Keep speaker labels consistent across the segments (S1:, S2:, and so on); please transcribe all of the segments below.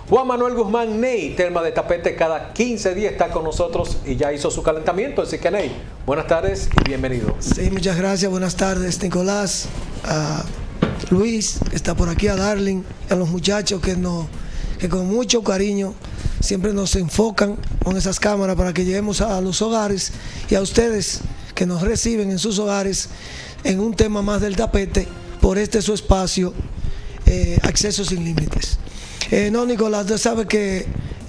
S1: Juan Manuel Guzmán, Ney, tema de tapete, cada 15 días está con nosotros y ya hizo su calentamiento. Así que, Ney, buenas tardes y bienvenido.
S2: Sí, muchas gracias. Buenas tardes, Nicolás, a Luis, que está por aquí, a Darling, a los muchachos que con mucho cariño siempre nos enfocan con esas cámaras para que lleguemos a los hogares, y a ustedes que nos reciben en sus hogares en un tema más del tapete por su espacio, Acceso Sin Límites. No, Nicolás, usted sabe que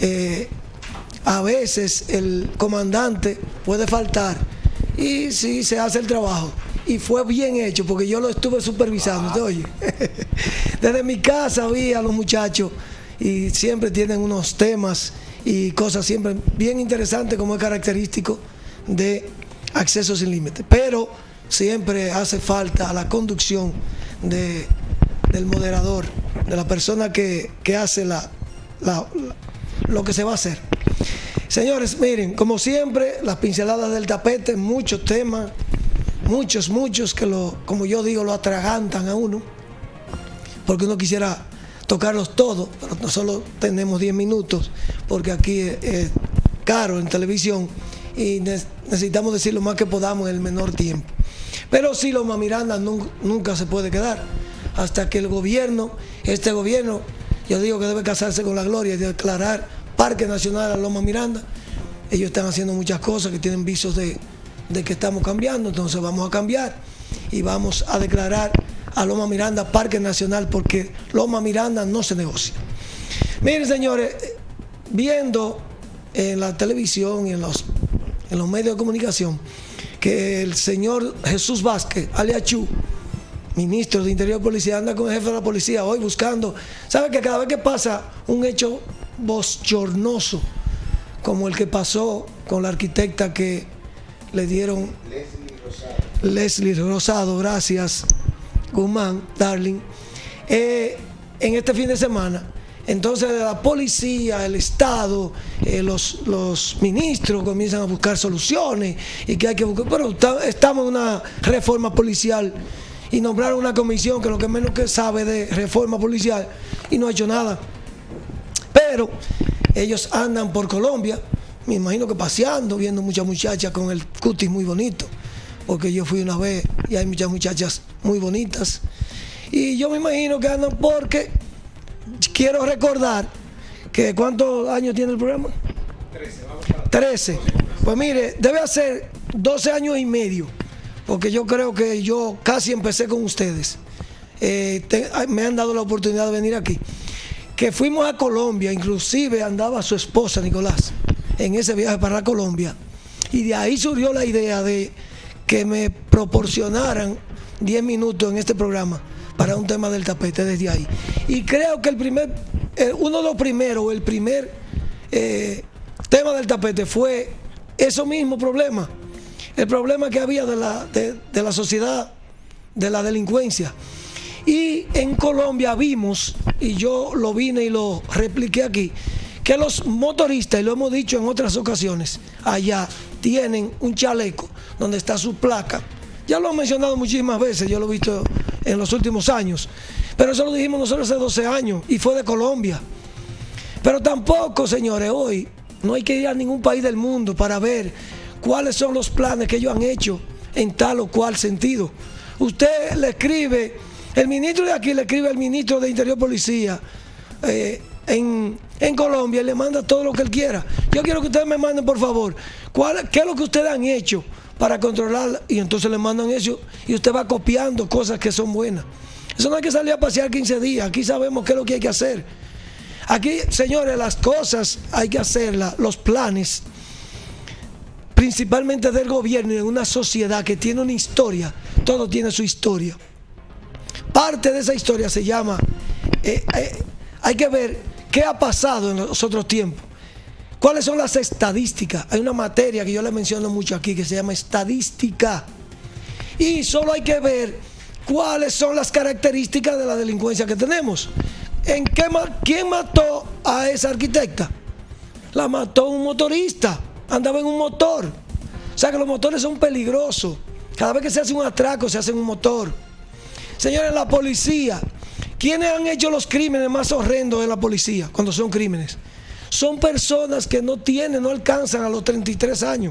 S2: a veces el comandante puede faltar y sí se hace el trabajo. Y fue bien hecho porque yo lo estuve supervisando. ¿Te oye? Desde mi casa vi a los muchachos y siempre tienen unos temas y cosas siempre bien interesantes, como es característico de Acceso Sin Límites. Pero siempre hace falta la conducción del moderador, de la persona que hace lo que se va a hacer. Señores, miren, como siempre, las pinceladas del tapete, muchos temas, muchos que como yo digo, lo atragantan a uno, porque uno quisiera tocarlos todos, pero no solo tenemos 10 minutos, porque aquí es caro en televisión y necesitamos decir lo más que podamos en el menor tiempo. Pero sí, Loma Miranda nunca se puede quedar hasta que el gobierno, este gobierno, yo digo que debe casarse con la gloria y declarar Parque Nacional a Loma Miranda. Ellos están haciendo muchas cosas que tienen visos de que estamos cambiando, entonces vamos a cambiar y vamos a declarar a Loma Miranda Parque Nacional, porque Loma Miranda no se negocia. Miren, señores, viendo en la televisión y en los medios de comunicación que el señor Jesús Vázquez, alias Chu, ministro de Interior y Policía, anda con el jefe de la policía hoy buscando. ¿Sabe que cada vez que pasa un hecho bochornoso como el que pasó con la arquitecta que le dieron Leslie Rosado, gracias Guzmán, Darling, en este fin de semana, entonces la policía, el Estado, los ministros comienzan a buscar soluciones y que hay que buscar, pero estamos en una reforma policial y nombraron una comisión que lo que menos que sabe de reforma policial y no ha hecho nada. Pero ellos andan por Colombia, me imagino que paseando, viendo muchas muchachas con el cutis muy bonito, porque yo fui una vez y hay muchas muchachas muy bonitas. Y yo me imagino que andan porque quiero recordar que ¿cuántos años tiene el programa?
S1: 13, vamos para
S2: 13. Pues mire, debe hacer 12 años y medio, porque yo creo que yo casi empecé con ustedes. Me han dado la oportunidad de venir aquí. Que fuimos a Colombia, inclusive andaba su esposa, Nicolás, en ese viaje para Colombia. Y de ahí surgió la idea de que me proporcionaran 10 minutos en este programa para un tema del tapete desde ahí. Y creo que el primer tema del tapete fue eso mismo problema. El problema que había de la sociedad, de la delincuencia. Y en Colombia vimos, y yo lo vine y lo repliqué aquí, que los motoristas, y lo hemos dicho en otras ocasiones, allá tienen un chaleco donde está su placa. Ya lo he mencionado muchísimas veces, yo lo he visto en los últimos años. Pero eso lo dijimos nosotros hace 12 años y fue de Colombia. Pero tampoco, señores, hoy no hay que ir a ningún país del mundo para ver cuáles son los planes que ellos han hecho en tal o cual sentido. Usted le escribe, el ministro de aquí le escribe al ministro de Interior y Policía en Colombia y le manda todo lo que él quiera. Yo quiero que ustedes me manden, por favor, qué es lo que ustedes han hecho para controlar, y entonces le mandan eso y usted va copiando cosas que son buenas. Eso no hay que salir a pasear 15 días, aquí sabemos qué es lo que hay que hacer. Aquí, señores, las cosas hay que hacerlas, los planes, principalmente del gobierno y de una sociedad que tiene una historia, todo tiene su historia. Parte de esa historia se llama, hay que ver qué ha pasado en los otros tiempos. ¿Cuáles son las estadísticas? Hay una materia que yo le menciono mucho aquí que se llama estadística. Y solo hay que ver cuáles son las características de la delincuencia que tenemos. ¿Quién mató a esa arquitecta? La mató un motorista. Andaba en un motor. O sea que los motores son peligrosos. Cada vez que se hace un atraco se hace en un motor. Señores, la policía, ¿Quiénes han hecho los crímenes más horrendos de la policía cuando son crímenes? Son personas que no alcanzan a los 33 años.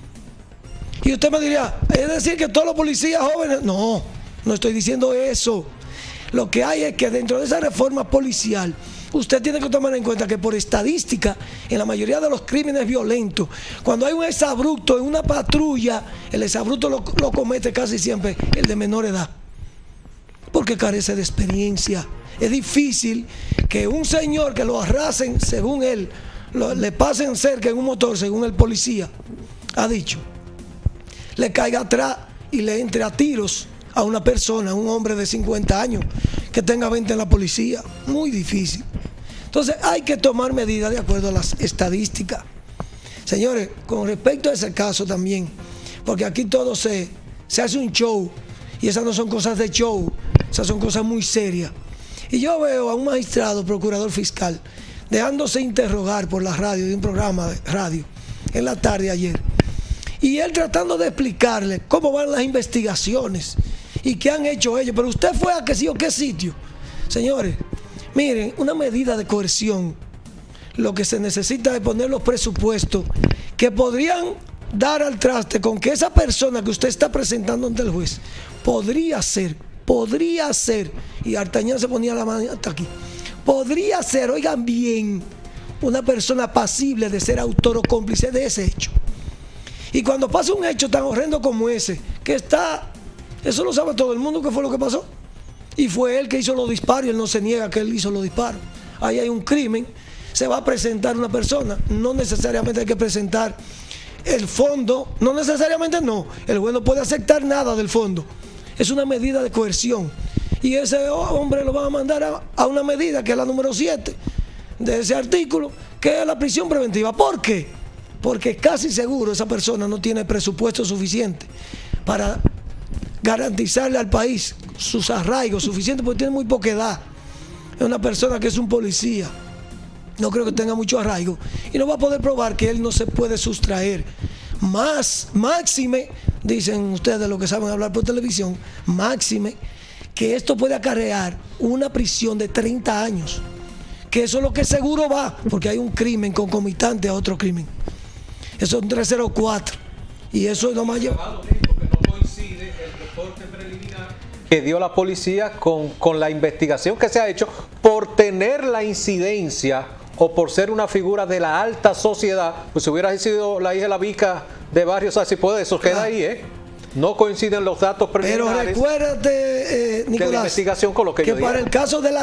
S2: Y usted me diría, ¿es decir que todos los policías jóvenes? No, no estoy diciendo eso. Lo que hay es que dentro de esa reforma policial, usted tiene que tomar en cuenta que por estadística, en la mayoría de los crímenes violentos, cuando hay un exabrupto en una patrulla, el exabrupto lo comete casi siempre el de menor edad, porque carece de experiencia. Es difícil que un señor que lo arrasen, según él, le pasen cerca en un motor, según el policía ha dicho, le caiga atrás y le entre a tiros a una persona, un hombre de 50 años que tenga 20 en la policía. Muy difícil. Entonces hay que tomar medidas de acuerdo a las estadísticas. Señores, con respecto a ese caso también, porque aquí todo se hace un show, y esas no son cosas de show, esas son cosas muy serias. Y yo veo a un magistrado, procurador fiscal, dejándose interrogar por la radio, de un programa de radio, en la tarde ayer, y él tratando de explicarle cómo van las investigaciones y qué han hecho ellos. Pero usted fue a qué sí o qué sitio. Señores, miren, una medida de coerción, lo que se necesita es poner los presupuestos que podrían dar al traste con que esa persona que usted está presentando ante el juez podría ser, y Artañán se ponía la mano hasta aquí, podría ser, oigan bien, una persona pasible de ser autor o cómplice de ese hecho. Y cuando pasa un hecho tan horrendo como ese, que está, eso lo sabe todo el mundo que fue lo que pasó, y fue él que hizo los disparos, y él no se niega que él hizo los disparos. Ahí hay un crimen, se va a presentar una persona, no necesariamente hay que presentar el fondo, no necesariamente no, el juez no puede aceptar nada del fondo, es una medida de coerción, y ese hombre lo van a mandar a una medida que es la número 7 de ese artículo, que es la prisión preventiva. ¿Por qué? Porque casi seguro esa persona no tiene presupuesto suficiente para garantizarle al país sus arraigos suficientes, porque tiene muy poca edad. Es una persona que es un policía, no creo que tenga mucho arraigo, y no va a poder probar que él no se puede sustraer. Máxime, dicen ustedes lo que saben hablar por televisión, máxime que esto puede acarrear una prisión de 30 años, que eso es lo que seguro va, porque hay un crimen concomitante a otro crimen. Eso es un 304, y eso no más lleva.
S1: No coincide el reporte preliminar que dio la policía con la investigación que se ha hecho por tener la incidencia o por ser una figura de la alta sociedad. Pues si hubiera sido la hija de la Vica de Barrio Sáenz-Puede, eso queda ahí, No coinciden los datos preliminares.
S2: Pero recuérdate, Nicolás,
S1: de la investigación con lo que
S2: para el caso de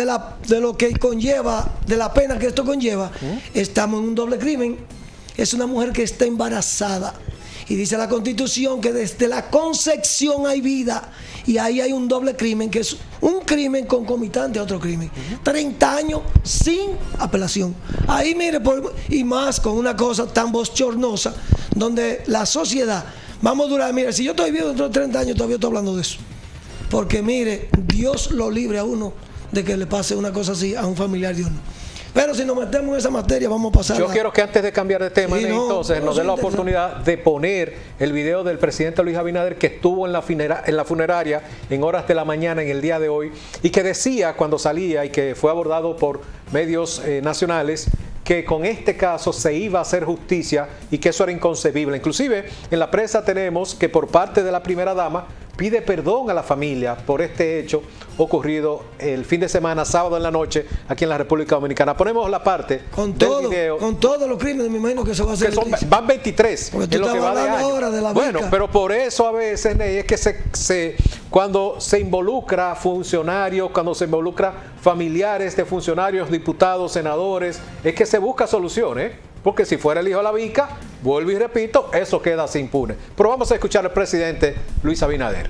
S2: lo que conlleva, de la pena que esto conlleva, estamos en un doble crimen. Es una mujer que está embarazada, y dice la Constitución que desde la concepción hay vida, y ahí hay un doble crimen, que es un crimen concomitante a otro crimen. 30 años sin apelación. Ahí mire, y más con una cosa tan bochornosa, donde la sociedad, vamos a durar, mire, si yo estoy vivo dentro de 30 años, todavía estoy hablando de eso. Porque mire, Dios lo libre a uno de que le pase una cosa así a un familiar de uno. Pero si nos metemos en esa materia, vamos a pasar.
S1: Yo quiero que antes de cambiar de tema, entonces nos dé la oportunidad de poner el video del presidente Luis Abinader, que estuvo en la funeraria en horas de la mañana en el día de hoy, y que decía cuando salía, y que fue abordado por medios nacionales, que con este caso se iba a hacer justicia y que eso era inconcebible. Inclusive en la prensa tenemos que por parte de la primera dama pide perdón a la familia por este hecho ocurrido el fin de semana, sábado en la noche, aquí en la República Dominicana. Ponemos la parte del video.
S2: Con todos los crímenes, me imagino que se va a hacer.
S1: Van 23.
S2: Porque tú estabas hablando ahora de la Vica.
S1: Bueno, pero por eso a veces, Ney, es que cuando se involucra funcionarios, cuando se involucra familiares de funcionarios, diputados, senadores, es que se busca soluciones. Porque si fuera el hijo de la Vica, vuelvo y repito, eso queda así impune. Pero vamos a escuchar al presidente Luis Abinader.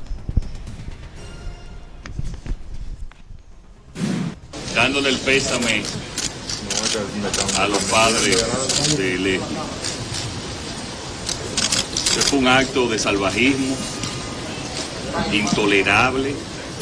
S3: Dándole el pésame a los padres de Leslie. Este fue un acto de salvajismo intolerable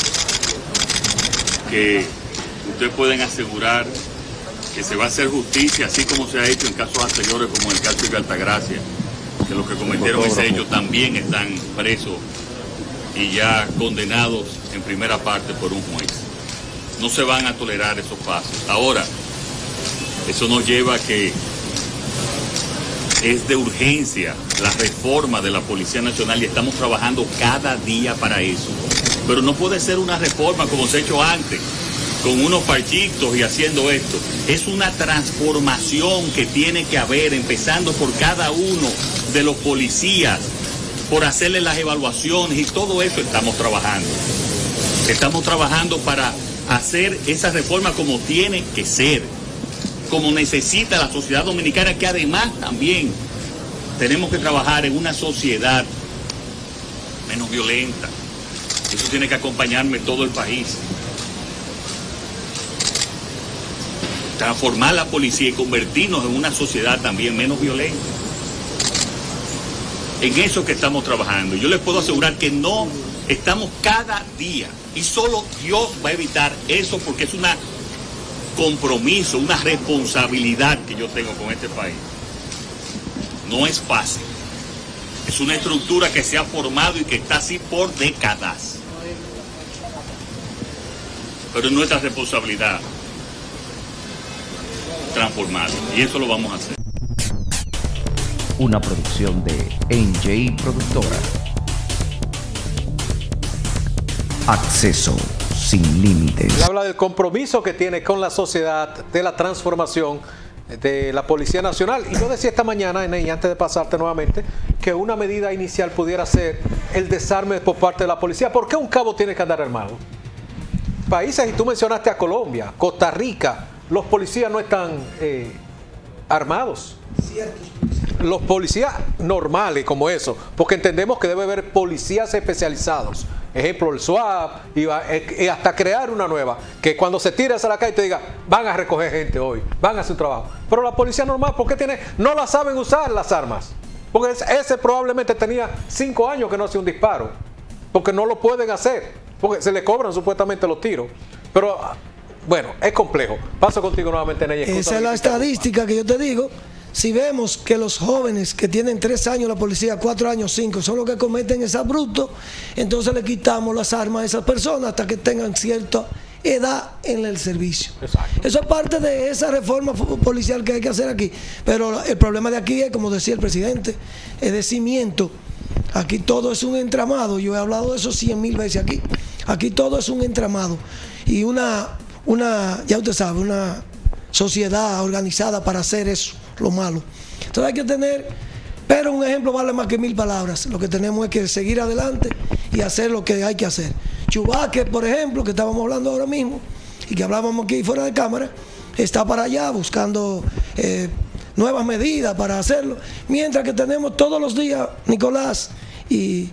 S3: que ustedes pueden asegurar que se va a hacer justicia, así como se ha hecho en casos anteriores, como en el caso de Altagracia, que los que cometieron ese hecho también están presos y ya condenados en primera parte por un juez. No se van a tolerar esos pasos. Ahora, eso nos lleva a que es de urgencia la reforma de la Policía Nacional y estamos trabajando cada día para eso. Pero no puede ser una reforma como se ha hecho antes, con unos parchitos y haciendo esto. Es una transformación que tiene que haber, empezando por cada uno de los policías, por hacerle las evaluaciones y todo eso estamos trabajando. Estamos trabajando para hacer esa reforma como tiene que ser, como necesita la sociedad dominicana, que además también tenemos que trabajar en una sociedad menos violenta. Eso tiene que acompañarme todo el país. Transformar la policía y convertirnos en una sociedad también menos violenta. En eso que estamos trabajando. Yo les puedo asegurar que no estamos cada día, y solo Dios va a evitar eso, porque es un compromiso, una responsabilidad que yo tengo con este país. No es fácil. Es una estructura que se ha formado y que está así por décadas. Pero es nuestra responsabilidad transformarlo, y eso lo vamos a hacer.
S4: Una producción de NJ Productora. Acceso sin límites.
S1: Él habla del compromiso que tiene con la sociedad, de la transformación de la Policía Nacional. Y yo decía esta mañana, y antes de pasarte nuevamente, que una medida inicial pudiera ser el desarme por parte de la policía. ¿Por qué un cabo tiene que andar armado? Países, y tú mencionaste a Colombia, Costa Rica, los policías no están armados. Los policías normales como eso, porque entendemos que debe haber policías especializados. Ejemplo, el SWAT, y hasta crear una nueva, que cuando se tire hacia la calle te diga, van a recoger gente hoy, van a hacer un trabajo. Pero la policía normal, ¿por qué no la saben usar las armas? Porque ese probablemente tenía 5 años que no hace un disparo, porque no lo pueden hacer, porque se le cobran supuestamente los tiros. Pero bueno, es complejo. Paso contigo nuevamente, Ney.
S2: Esa es la estadística que yo te digo. Si vemos que los jóvenes que tienen 3 años la policía, 4 años, 5, son los que cometen ese abrupto, entonces le quitamos las armas a esas personas hasta que tengan cierta edad en el servicio. Exacto. Eso es parte de esa reforma policial que hay que hacer aquí. Pero el problema de aquí es, como decía el presidente, es de cimiento. Aquí todo es un entramado. Yo he hablado de eso 100.000 veces aquí. Aquí todo es un entramado. Y ya usted sabe, una sociedad organizada para hacer eso, lo malo. Entonces hay que tener, pero un ejemplo vale más que 1000 palabras. Lo que tenemos es que seguir adelante y hacer lo que hay que hacer. Chubaque, por ejemplo, que estábamos hablando ahora mismo y que hablábamos aquí fuera de cámara, está para allá buscando nuevas medidas para hacerlo, mientras que tenemos todos los días, Nicolás y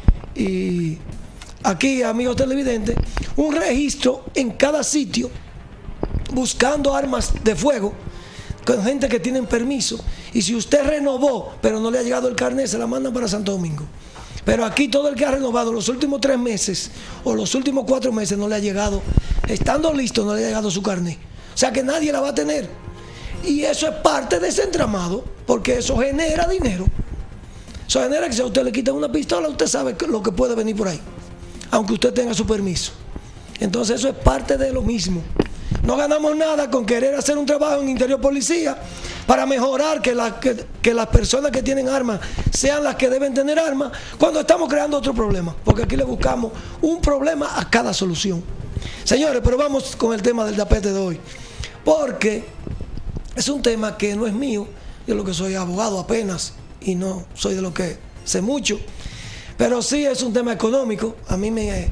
S2: aquí, amigos televidentes, un registro en cada sitio buscando armas de fuego con gente que tienen permiso, y si usted renovó pero no le ha llegado el carnet, se la mandan para Santo Domingo. Pero aquí todo el que ha renovado los últimos 3 meses o los últimos 4 meses no le ha llegado, estando listo no le ha llegado su carnet, o sea que nadie la va a tener, y eso es parte de ese entramado, porque eso genera dinero. Eso genera que si a usted le quitan una pistola, usted sabe lo que puede venir por ahí, aunque usted tenga su permiso. Entonces eso es parte de lo mismo. No ganamos nada con querer hacer un trabajo en interior policía para mejorar que las personas que tienen armas sean las que deben tener armas, cuando estamos creando otro problema, porque aquí le buscamos un problema a cada solución. Señores, pero vamos con el tema del tapete de hoy, porque es un tema que no es mío. Yo lo que soy abogado apenas y no soy de lo que sé mucho, pero sí es un tema económico. A mí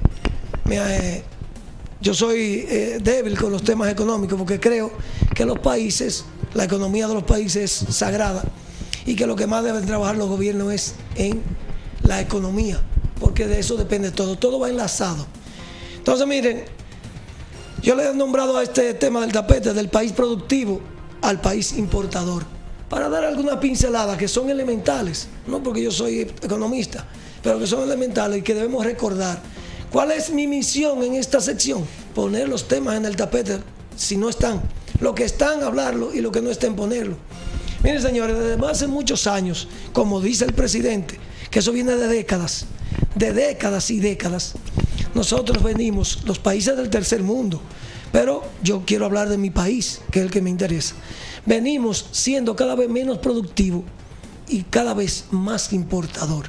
S2: yo soy débil con los temas económicos, porque creo que los países, la economía de los países es sagrada, y que lo que más deben trabajar los gobiernos es en la economía, porque de eso depende todo, todo va enlazado. Entonces miren, yo le he nombrado a este tema del tapete del país productivo al país importador, para dar algunas pinceladas que son elementales, no porque yo soy economista, pero que son elementales y que debemos recordar. ¿Cuál es mi misión en esta sección? Poner los temas en el tapete, si no están. Lo que están, hablarlo, y lo que no estén, ponerlo. Miren, señores, desde hace muchos años, como dice el presidente, que eso viene de décadas y décadas, nosotros venimos, los países del tercer mundo, Pero yo quiero hablar de mi país, que es el que me interesa. Venimos siendo cada vez menos productivos y cada vez más importador.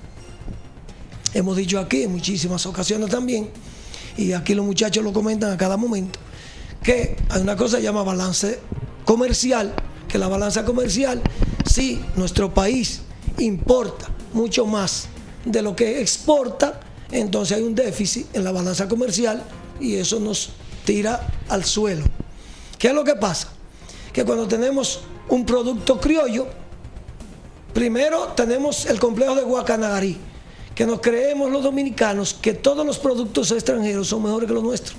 S2: Hemos dicho aquí en muchísimas ocasiones también, y aquí los muchachos lo comentan a cada momento, que hay una cosa que se llama balance comercial, que la balanza comercial, si nuestro país importa mucho más de lo que exporta, entonces hay un déficit en la balanza comercial y eso nos tira al suelo. ¿Qué es lo que pasa? Que cuando tenemos un producto criollo, primero tenemos el complejo de Guacanagarí, que nos creemos los dominicanos que todos los productos extranjeros son mejores que los nuestros.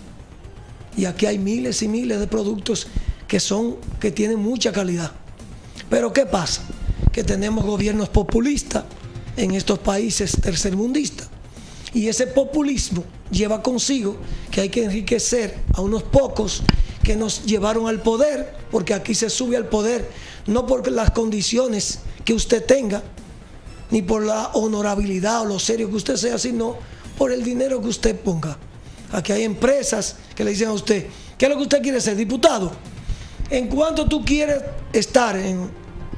S2: Y aquí hay miles y miles de productos que tienen mucha calidad. Pero ¿qué pasa? Que tenemos gobiernos populistas en estos países tercermundistas. Y ese populismo lleva consigo que hay que enriquecer a unos pocos que nos llevaron al poder, porque aquí se sube al poder no por las condiciones que usted tenga, ni por la honorabilidad o lo serio que usted sea, sino por el dinero que usted ponga. Aquí hay empresas que le dicen a usted, ¿qué es lo que usted quiere ser? ¿Diputado? ¿En cuánto tú quieres estar en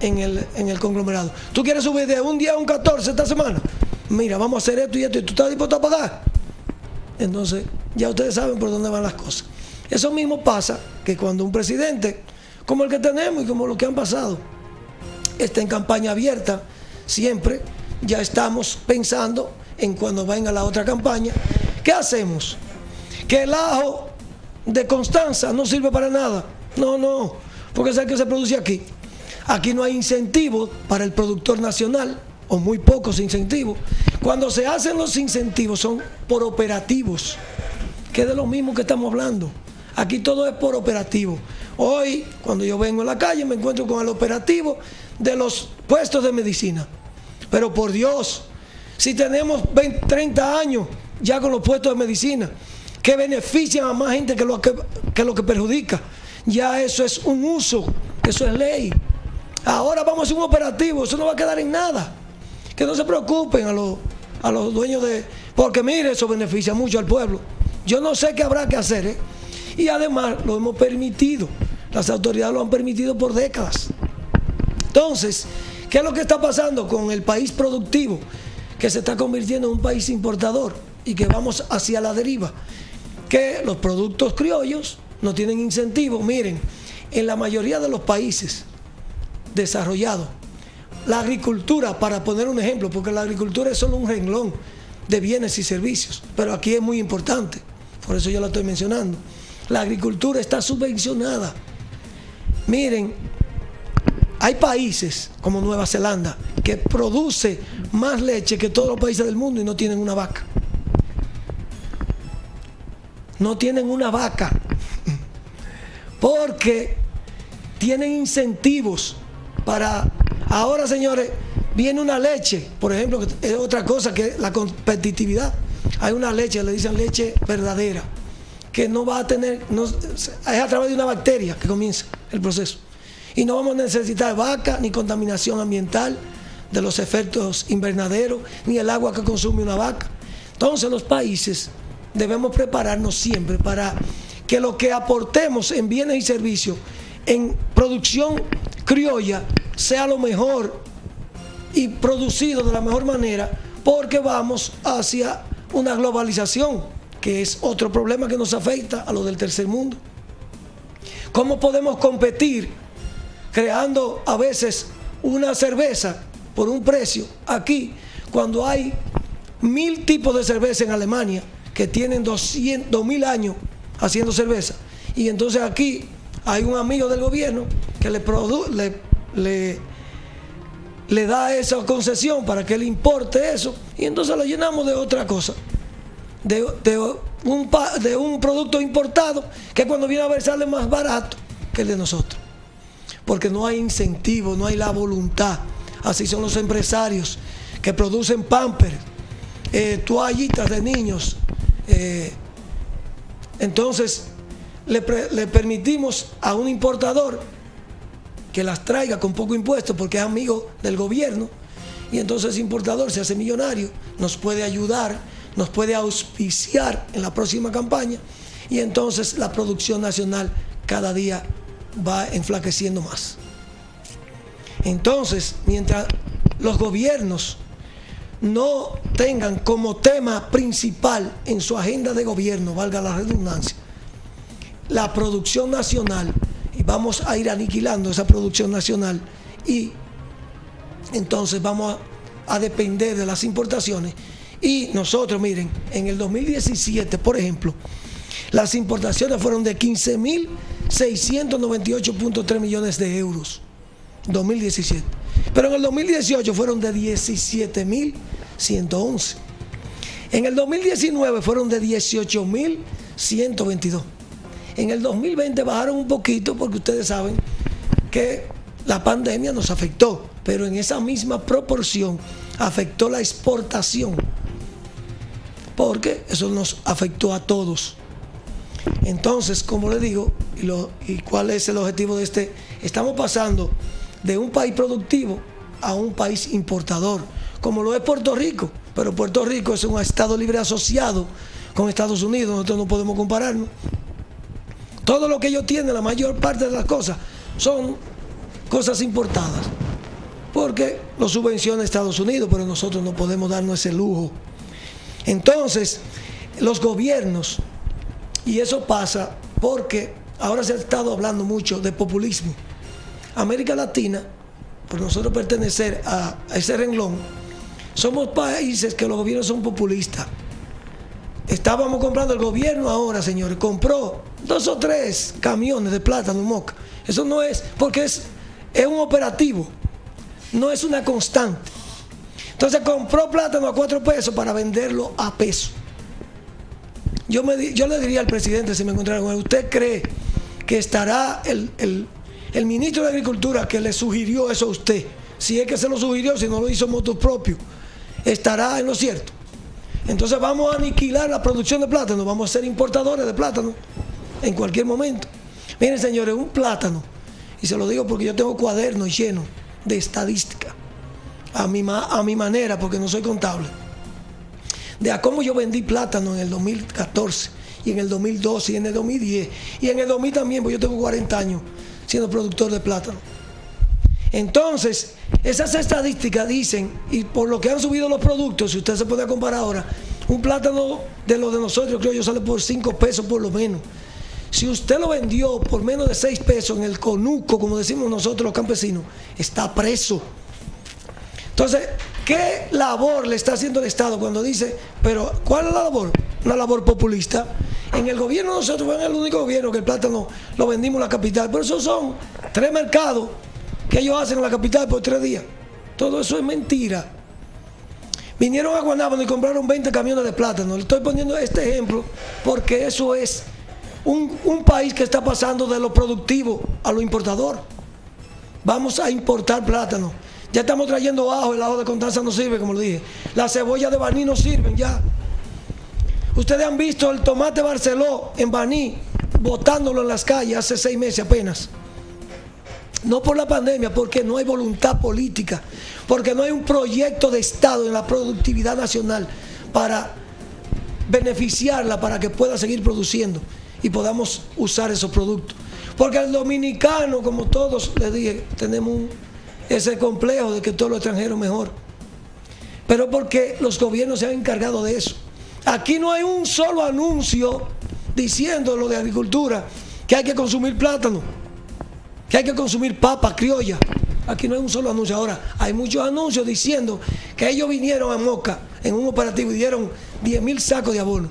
S2: el conglomerado? ¿Tú quieres subir de un día a un 14 esta semana? Mira, vamos a hacer esto y esto, y tú estás dispuesto a pagar. Entonces, ya ustedes saben por dónde van las cosas. Eso mismo pasa que cuando un presidente, como el que tenemos y como los que han pasado, está en campaña abierta, siempre ya estamos pensando en cuando venga la otra campaña. ¿Qué hacemos? Que el ajo de Constanza no sirve para nada. No, porque es el que se produce aquí. Aquí no hay incentivos para el productor nacional, o muy pocos incentivos. Cuando se hacen los incentivos son por operativos, que es de lo mismo que estamos hablando. Aquí todo es por operativo. Hoy, cuando yo vengo a la calle, me encuentro con el operativo de los puestos de medicina. Pero por Dios, si tenemos 20, 30 años ya con los puestos de medicina, que benefician a más gente que lo que perjudica, ya eso es un uso, eso es ley. Ahora vamos a hacer un operativo, eso no va a quedar en nada. Que no se preocupen a los dueños de... Porque mire, eso beneficia mucho al pueblo. Yo no sé qué habrá que hacer, ¿eh? Y además lo hemos permitido, las autoridades lo han permitido por décadas. Entonces, ¿qué es lo que está pasando con el país productivo? Que se está convirtiendo en un país importador y que vamos hacia la deriva. Que los productos criollos no tienen incentivos. Miren, en la mayoría de los países desarrollados, la agricultura, para poner un ejemplo, porque la agricultura es solo un renglón de bienes y servicios, pero aquí es muy importante, por eso yo la estoy mencionando. La agricultura está subvencionada. Miren, hay países como Nueva Zelanda que produce más leche que todos los países del mundo y no tienen una vaca. No tienen una vaca porque tienen incentivos para... Ahora, señores, viene una leche, por ejemplo, que es otra cosa que la competitividad. Hay una leche, le dicen leche verdadera, que no va a tener, es a través de una bacteria que comienza el proceso. Y no vamos a necesitar vaca, ni contaminación ambiental de los efectos invernaderos, ni el agua que consume una vaca. Entonces los países debemos prepararnos siempre para que lo que aportemos en bienes y servicios, en producción criolla, sea lo mejor y producido de la mejor manera, porque vamos hacia una globalización, que es otro problema que nos afecta a los del tercer mundo. ¿Cómo podemos competir creando a veces una cerveza por un precio aquí, cuando hay 1000 tipos de cerveza en Alemania que tienen 2000 años haciendo cerveza? Y entonces aquí hay un amigo del gobierno que le da esa concesión para que él importe eso, y entonces lo llenamos de otra cosa, de un producto importado que cuando viene a ver sale más barato que el de nosotros, porque no hay incentivo, no hay la voluntad. Así son los empresarios que producen pampers, toallitas de niños. Entonces le permitimos a un importador que las traiga con poco impuesto porque es amigo del gobierno, y entonces ese importador se hace millonario, nos puede ayudar, nos puede auspiciar en la próxima campaña. y entonces la producción nacional cada día va enflaqueciendo más. Entonces, mientras los gobiernos no tengan como tema principal en su agenda de gobierno, valga la redundancia, la producción nacional, y vamos a ir aniquilando esa producción nacional, y entonces vamos a depender de las importaciones. Y nosotros, miren, en el 2017, por ejemplo, las importaciones fueron de 15.698.3 millones de euros, 2017. Pero en el 2018 fueron de 17.111. En el 2019 fueron de 18.122. En el 2020 bajaron un poquito porque ustedes saben que la pandemia nos afectó, pero en esa misma proporción afectó la exportación, porque eso nos afectó a todos. Entonces, como les digo, y cuál es el objetivo de este, estamos pasando de un país productivo a un país importador, como lo es Puerto Rico, pero Puerto Rico es un estado libre asociado con Estados Unidos, nosotros no podemos compararnos. Todo lo que ellos tienen, la mayor parte de las cosas, son cosas importadas, porque lo subvenciona Estados Unidos, pero nosotros no podemos darnos ese lujo. Entonces, los gobiernos, y eso pasa porque ahora se ha estado hablando mucho de populismo. América Latina, por nosotros pertenecer a ese renglón, somos países que los gobiernos son populistas. Estábamos comprando, el gobierno ahora, señores, compró 2 o 3 camiones de plátano moca. Eso no es, porque es un operativo, no es una constante. Entonces compró plátano a 4 pesos para venderlo a peso. Yo le diría al presidente, si me encontrara con él, ¿usted cree que estará el ministro de Agricultura que le sugirió eso a usted? Si es que se lo sugirió, si no lo hizo motu propio, estará en lo cierto. Entonces vamos a aniquilar la producción de plátano, vamos a ser importadores de plátano en cualquier momento. Miren, señores, un plátano, y se lo digo porque yo tengo cuadernos llenos de estadística, a mi manera, porque no soy contable, de a cómo yo vendí plátano en el 2014, y en el 2012, y en el 2010, y en el 2000 también, porque yo tengo 40 años siendo productor de plátano. Entonces, esas estadísticas dicen, y por lo que han subido los productos, si usted se puede comparar ahora, un plátano de los de nosotros, creo yo, sale por 5 pesos por lo menos. Si usted lo vendió por menos de 6 pesos en el conuco, como decimos nosotros los campesinos, está preso. Entonces, ¿qué labor le está haciendo el Estado cuando dice, pero cuál es la labor? Una labor populista. En el gobierno nosotros fuimos el único gobierno que el plátano lo vendimos en la capital, pero esos son 3 mercados que ellos hacen en la capital por 3 días. Todo eso es mentira. Vinieron a Guanábana y compraron 20 camiones de plátano. Le estoy poniendo este ejemplo porque eso es un país que está pasando de lo productivo a lo importador. Vamos a importar plátano. Ya estamos trayendo ajo, el ajo de Constanza no sirve, como lo dije. Las cebollas de Baní no sirven ya. Ustedes han visto el tomate Barceló en Baní, botándolo en las calles hace 6 meses apenas. No por la pandemia, porque no hay voluntad política, porque no hay un proyecto de Estado en la productividad nacional para beneficiarla, para que pueda seguir produciendo y podamos usar esos productos. Porque el dominicano, como todos les dije, tenemos ese complejo de que todo lo extranjero es mejor. Pero porque los gobiernos se han encargado de eso. Aquí no hay un solo anuncio diciendo lo de agricultura, que hay que consumir plátano, que hay que consumir papa criolla. Aquí no hay un solo anuncio. Ahora, hay muchos anuncios diciendo que ellos vinieron a Moca en un operativo y dieron 10.000 sacos de abono.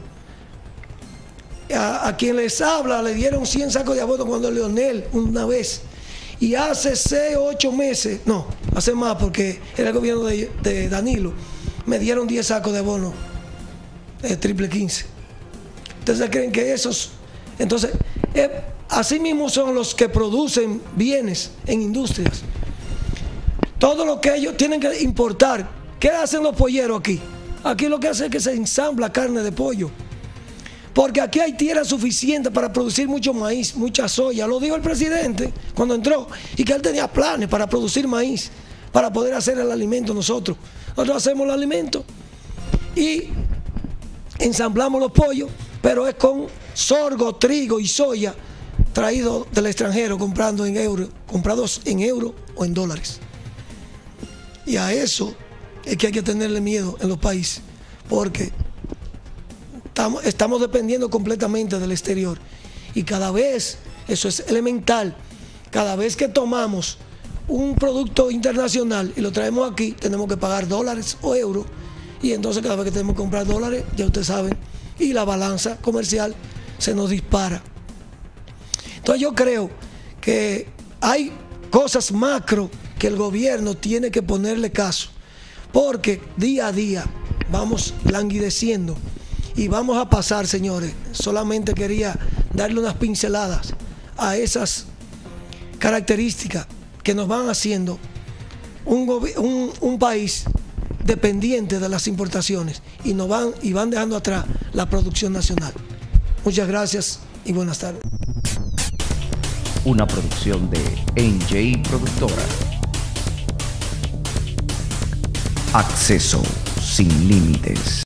S2: A quien les habla le dieron 100 sacos de abono cuando Leonel una vez. Y hace 6 o 8 meses, no, hace más porque era el gobierno de Danilo, me dieron 10 sacos de abono triple 15. Entonces creen que esos, entonces así mismo son los que producen bienes en industrias. Todo lo que ellos tienen que importar. ¿Qué hacen los polleros aquí? Aquí lo que hacen es que se ensambla carne de pollo, porque aquí hay tierra suficiente para producir mucho maíz, mucha soya. Lo dijo el presidente cuando entró, y que él tenía planes para producir maíz, para poder hacer el alimento nosotros. Nosotros hacemos el alimento y ensamblamos los pollos pero es con sorgo, trigo y soya traído del extranjero, comprados en euros o en dólares. Y a eso es que hay que tenerle miedo en los países, porque estamos dependiendo completamente del exterior. Y cada vez, eso es elemental, cada vez que tomamos un producto internacional y lo traemos aquí, tenemos que pagar dólares o euros, y entonces cada vez que tenemos que comprar dólares, ya ustedes saben, y la balanza comercial se nos dispara. Entonces yo creo que hay cosas macro que el gobierno tiene que ponerle caso, porque día a día vamos languideciendo y vamos a pasar, señores. Solamente quería darle unas pinceladas a esas características que nos van haciendo un país dependiente de las importaciones y van dejando atrás la producción nacional. Muchas gracias y buenas tardes.
S4: Una producción de NJ Productora. Acceso sin límites.